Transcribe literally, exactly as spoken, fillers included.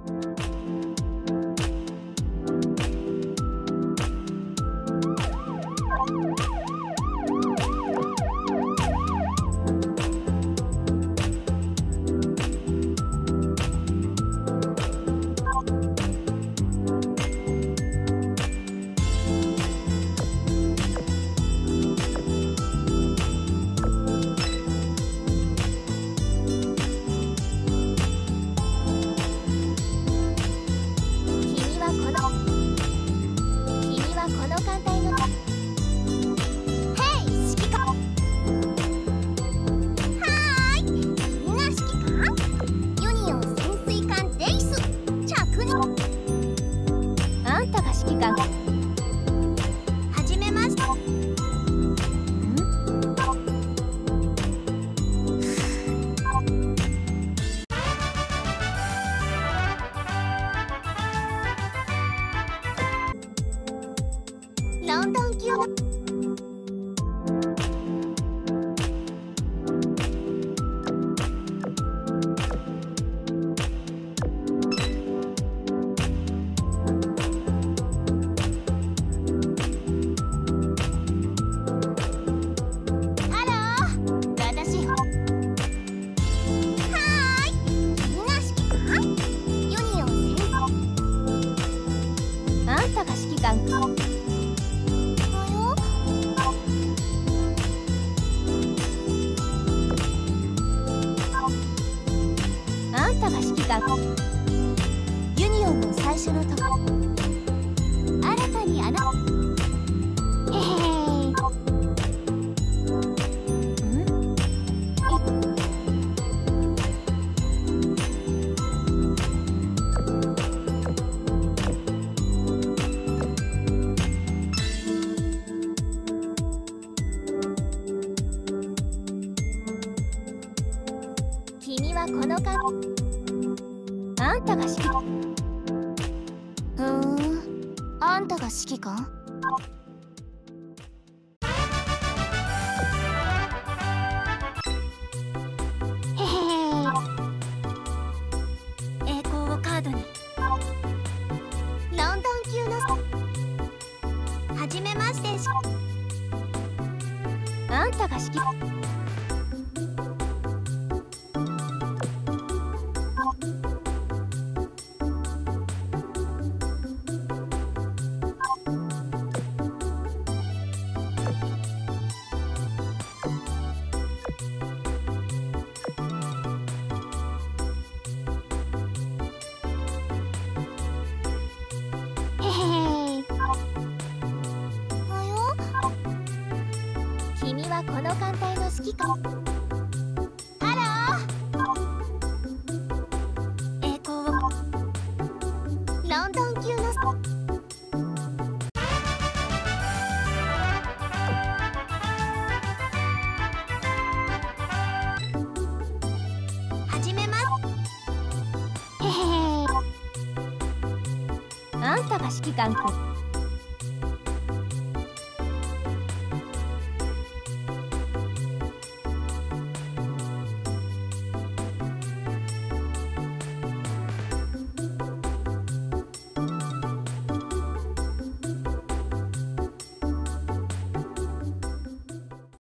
ユニオンの最初のとこ新たにあなへへ君はこのかあんたが指揮ふーんあんたが指揮官へへへ栄光をカードにロンドン級のはじめましてしあんたが指揮君はこの艦隊の指揮官ハロー栄光をロンドン級のはじめますへへへあんたが指揮官くん